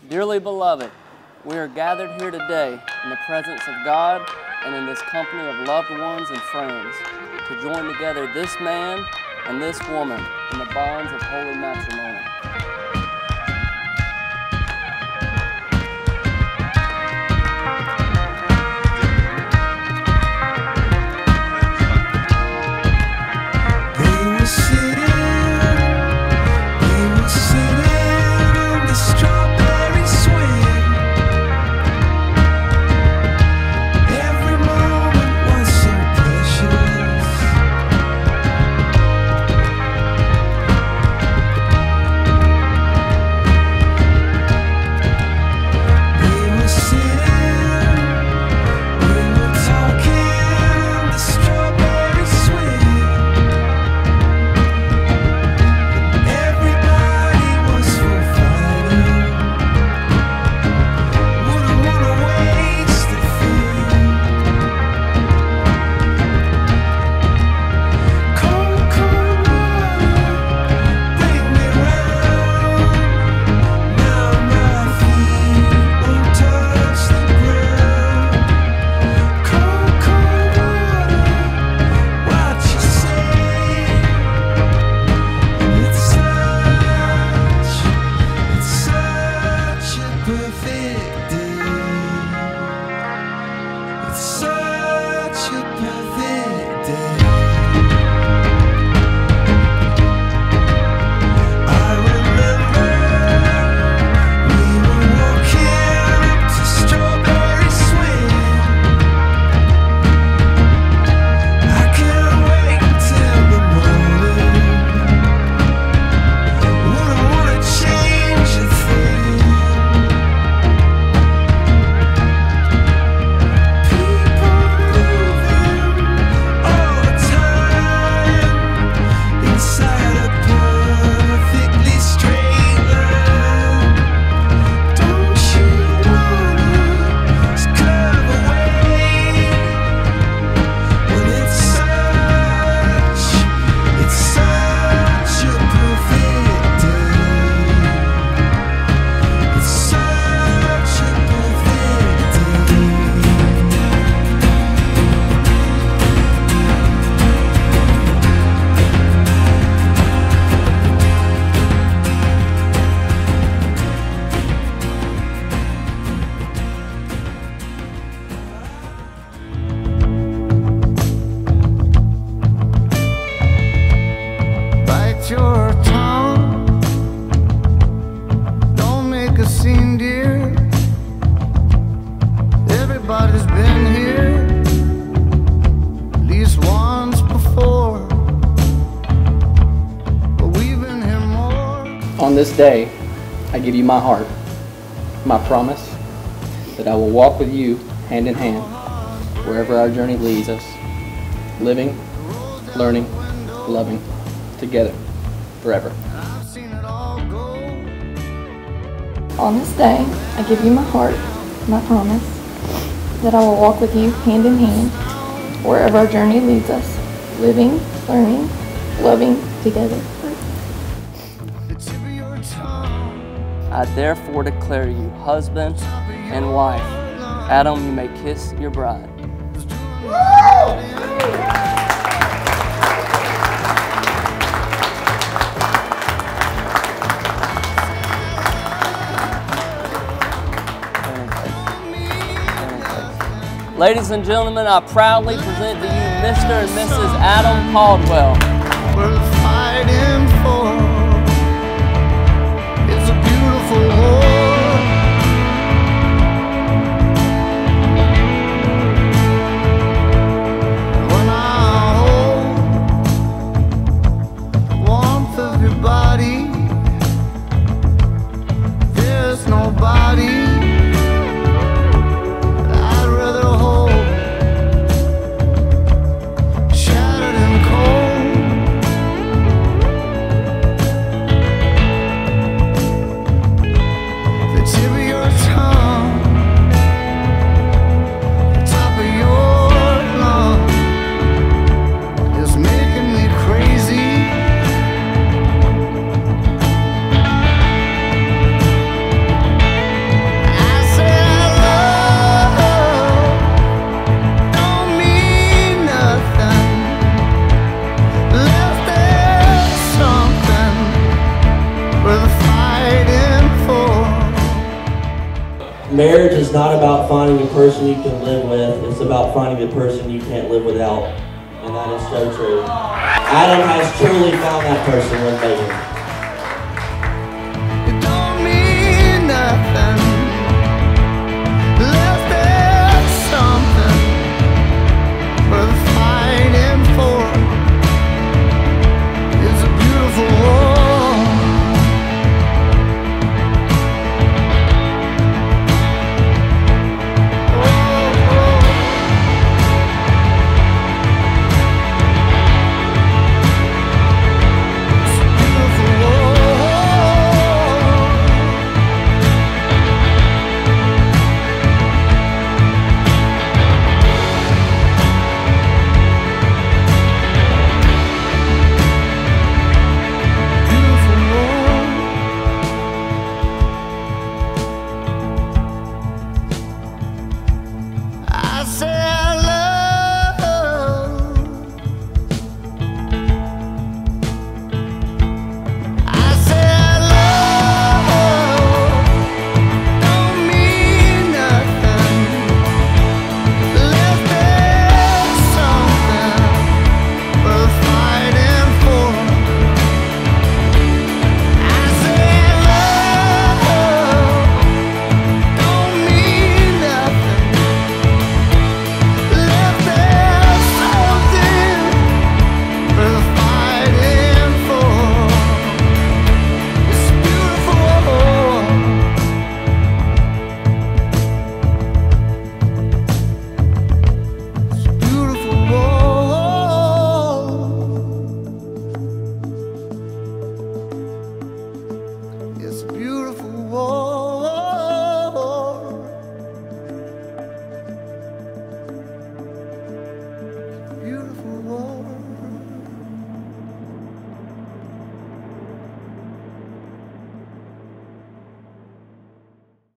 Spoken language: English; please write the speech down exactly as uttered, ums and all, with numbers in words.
Dearly beloved, we are gathered here today in the presence of God and in this company of loved ones and friends to join together this man and this woman in the bonds of holy matrimony. Your tongue, don't make a scene, dear. Everybody's been here at least once before, but we've been here more. On this day, I give you my heart, my promise that I will walk with you hand in hand wherever our journey leads us, living, learning, loving together. Forever. On this day, I give you my heart, my promise, that I will walk with you hand in hand, wherever our journey leads us, living, learning, loving together. I therefore declare you husband and wife. Adam, you may kiss your bride. Ladies and gentlemen, I proudly present to you Mister and Missus Adam Caldwell. We're fighting for it's a beautiful war. When I hold the warmth of your body, there's nobody shattered and cold. marriage is not about finding a person you can live with, it's about finding the person you can't live without. And that is so true. Adam has truly found that person with Megan.